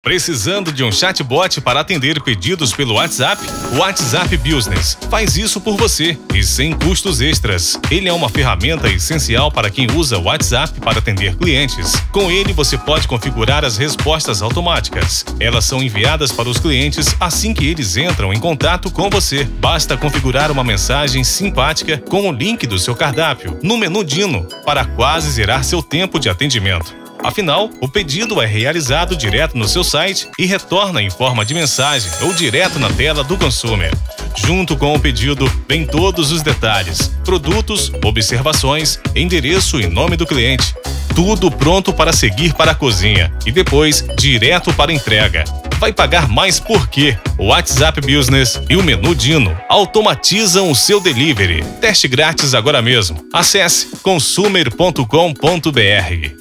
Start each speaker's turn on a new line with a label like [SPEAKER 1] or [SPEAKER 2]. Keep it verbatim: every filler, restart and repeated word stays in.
[SPEAKER 1] Precisando de um chatbot para atender pedidos pelo WhatsApp? O WhatsApp Business faz isso por você e sem custos extras. Ele é uma ferramenta essencial para quem usa o WhatsApp para atender clientes. Com ele, você pode configurar as respostas automáticas. Elas são enviadas para os clientes assim que eles entram em contato com você. Basta configurar uma mensagem simpática com o link do seu cardápio no menu Dino para quase zerar seu tempo de atendimento. Afinal, o pedido é realizado direto no seu site e retorna em forma de mensagem ou direto na tela do consumer. Junto com o pedido, vem todos os detalhes, produtos, observações, endereço e nome do cliente. Tudo pronto para seguir para a cozinha e depois direto para a entrega. Vai pagar mais porque o WhatsApp Business e o menu Dino automatizam o seu delivery. Teste grátis agora mesmo. Acesse consumer ponto com ponto br.